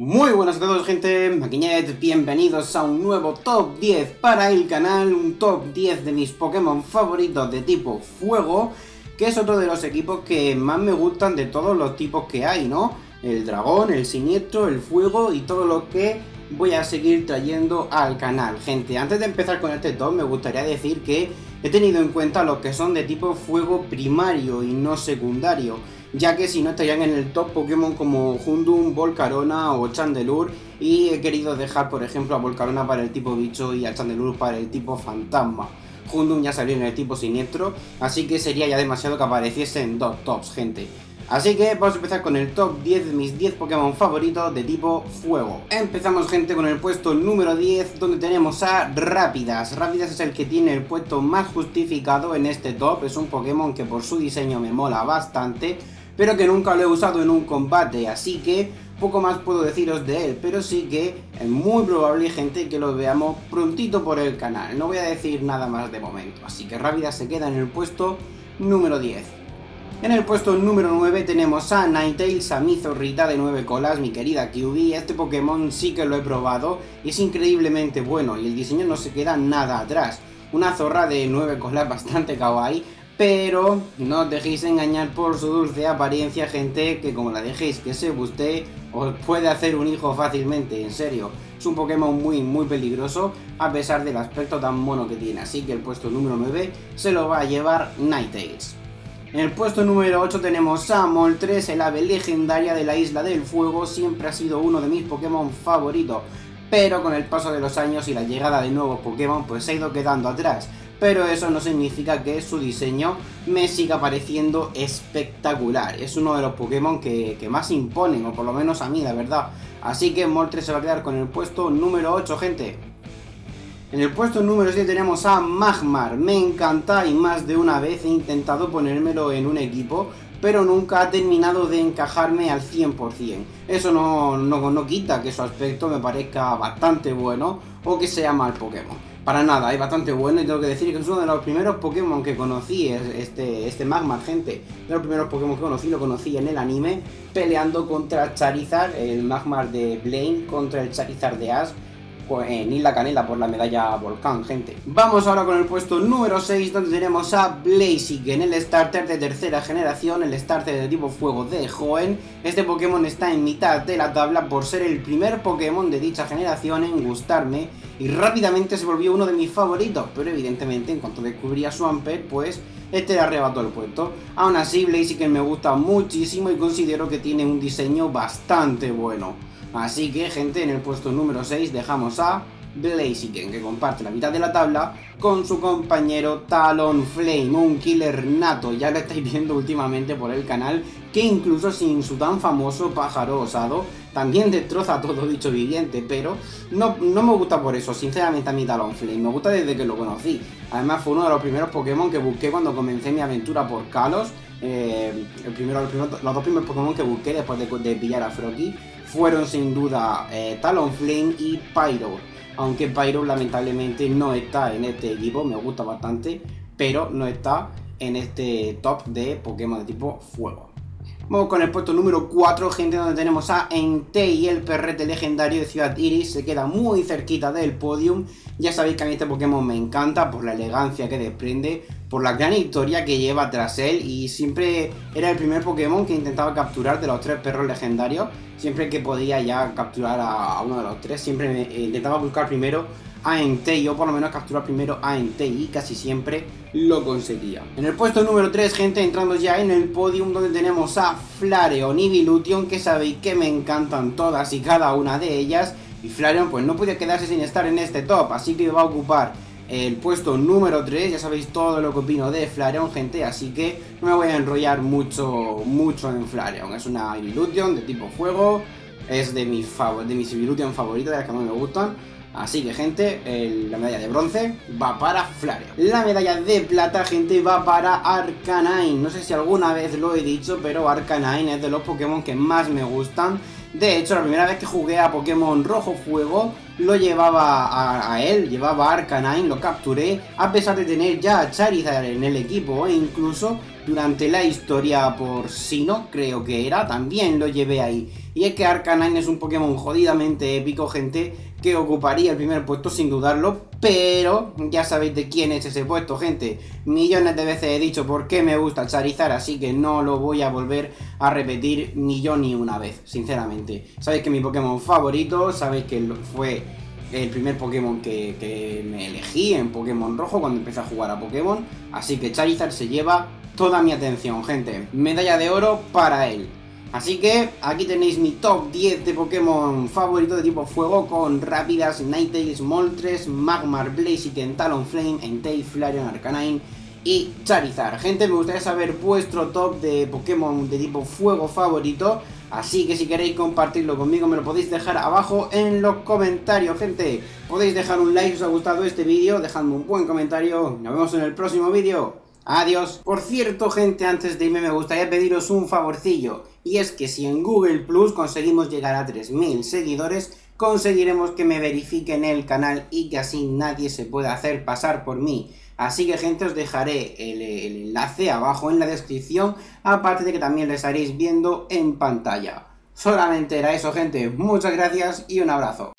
Muy buenas a todos, gente, Maquiñet, bienvenidos a un nuevo top 10 para el canal, un top 10 de mis Pokémon favoritos de tipo fuego, que es otro de los equipos que más me gustan de todos los tipos que hay, ¿no? El dragón, el siniestro, el fuego y todo lo que voy a seguir trayendo al canal. Gente, antes de empezar con este top me gustaría decir que he tenido en cuenta los que son de tipo fuego primario y no secundario, ya que si no estarían en el top Pokémon como Houndoom, Volcarona o Chandelure, y he querido dejar por ejemplo a Volcarona para el tipo bicho y a Chandelure para el tipo fantasma. Houndoom ya salió en el tipo siniestro, así que sería ya demasiado que apareciese en dos tops, gente. Así que vamos a empezar con el top 10 de mis 10 Pokémon favoritos de tipo fuego. Empezamos, gente, con el puesto número 10, donde tenemos a Rápidas. Rápidas es el que tiene el puesto más justificado en este top. Es un Pokémon que por su diseño me mola bastante, pero que nunca lo he usado en un combate, así que poco más puedo deciros de él, pero sí que es muy probable, gente, que lo veamos prontito por el canal. No voy a decir nada más de momento, así que Rápidas se queda en el puesto número 10. En el puesto número 9 tenemos a Ninetales, a mi zorrita de 9 colas, mi querida QB. Este Pokémon sí que lo he probado y es increíblemente bueno y el diseño no se queda nada atrás. Una zorra de 9 colas bastante kawaii, pero no os dejéis engañar por su dulce apariencia, gente, que como la dejéis que se guste, os puede hacer un hijo fácilmente, en serio. Es un Pokémon muy peligroso, a pesar del aspecto tan mono que tiene, así que el puesto número 9 se lo va a llevar Ninetales. En el puesto número 8 tenemos a Moltres, el ave legendaria de la Isla del Fuego. Siempre ha sido uno de mis Pokémon favoritos, pero con el paso de los años y la llegada de nuevos Pokémon pues se ha ido quedando atrás. Pero eso no significa que su diseño me siga pareciendo espectacular. Es uno de los Pokémon que más imponen, o por lo menos a mí, la verdad. Así que Moltres se va a quedar con el puesto número 8, gente. En el puesto número 7 tenemos a Magmar. Me encanta y más de una vez he intentado ponérmelo en un equipo, pero nunca ha terminado de encajarme al 100%. Eso no quita que su aspecto me parezca bastante bueno o que sea mal Pokémon. Para nada, es bastante bueno y tengo que decir que es uno de los primeros Pokémon que conocí, este Magmar, gente. De los primeros Pokémon que conocí, lo conocí en el anime, peleando contra Charizard, el Magmar de Blaine contra el Charizard de Ash, en Isla Canela por la medalla Volcán, gente. Vamos ahora con el puesto número 6, donde tenemos a Blaziken, el starter de tercera generación, el starter de tipo fuego de Hoenn. Este Pokémon está en mitad de la tabla por ser el primer Pokémon de dicha generación en gustarme y rápidamente se volvió uno de mis favoritos, pero evidentemente en cuanto descubrí a Swampert, pues este le arrebató el puesto. Aún así, Blaziken me gusta muchísimo y considero que tiene un diseño bastante bueno. Así que, gente, en el puesto número 6 dejamos a Blaziken, que comparte la mitad de la tabla con su compañero Talonflame, un killer nato. Ya lo estáis viendo últimamente por el canal, que incluso sin su tan famoso pájaro osado también destroza todo dicho viviente, pero no me gusta por eso, sinceramente, a mí Talonflame. Me gusta desde que lo conocí. Además fue uno de los primeros Pokémon que busqué cuando comencé mi aventura por Kalos. Los dos primeros Pokémon que busqué después de pillar a Froakie fueron sin duda Talonflame y Pyro. Aunque Pyro lamentablemente no está en este equipo, me gusta bastante, pero no está en este top de Pokémon de tipo fuego. Vamos con el puesto número 4, gente, donde tenemos a Entei, el perrete legendario de Ciudad Iris. Se queda muy cerquita del podium. Ya sabéis que a mí este Pokémon me encanta por la elegancia que desprende, por la gran historia que lleva tras él, y siempre era el primer Pokémon que intentaba capturar de los 3 perros legendarios. Siempre que podía ya capturar a uno de los 3, siempre intentaba buscar primero a Entei, o por lo menos capturar primero a Entei, y casi siempre lo conseguía. En el puesto número 3, gente, entrando ya en el podium, donde tenemos a Flareon y Milution, que sabéis que me encantan todas y cada una de ellas, y Flareon pues no podía quedarse sin estar en este top, así que va a ocupar el puesto número 3, ya sabéis todo lo que opino de Flareon, gente, así que no me voy a enrollar mucho en Flareon. Es una Milution de tipo fuego, es de mis Milution favoritas, de las que más me gustan. Así que, gente, la medalla de bronce va para Flareon. La medalla de plata, gente, va para Arcanine. No sé si alguna vez lo he dicho, pero Arcanine es de los Pokémon que más me gustan. De hecho, la primera vez que jugué a Pokémon Rojo Fuego, lo llevaba a él, llevaba a Arcanine, lo capturé, a pesar de tener ya a Charizard en el equipo, e incluso durante la historia por Sinnoh, creo que era, también lo llevé ahí. Y es que Arcanine es un Pokémon jodidamente épico, gente, que ocuparía el primer puesto sin dudarlo, pero ya sabéis de quién es ese puesto, gente. Millones de veces he dicho por qué me gusta Charizard, así que no lo voy a volver a repetir ni yo ni una vez, sinceramente. Sabéis que es mi Pokémon favorito, sabéis que fue el primer Pokémon que me elegí en Pokémon Rojo cuando empecé a jugar a Pokémon, así que Charizard se lleva toda mi atención, gente. Medalla de oro para él. Así que aquí tenéis mi top 10 de Pokémon favorito de tipo fuego, con Rápidas, Ninetales, Moltres, Magmar, Blaziken, Talonflame, Entei, Flareon, Arcanine y Charizard. Gente, me gustaría saber vuestro top de Pokémon de tipo fuego favorito, así que si queréis compartirlo conmigo me lo podéis dejar abajo en los comentarios, gente. Podéis dejar un like si os ha gustado este vídeo, dejadme un buen comentario, nos vemos en el próximo vídeo. Adiós. Por cierto, gente, antes de irme me gustaría pediros un favorcillo, y es que si en Google Plus conseguimos llegar a 3000 seguidores, conseguiremos que me verifiquen el canal y que así nadie se pueda hacer pasar por mí. Así que, gente, os dejaré el enlace abajo en la descripción, aparte de que también lo estaréis viendo en pantalla. Solamente era eso, gente. Muchas gracias y un abrazo.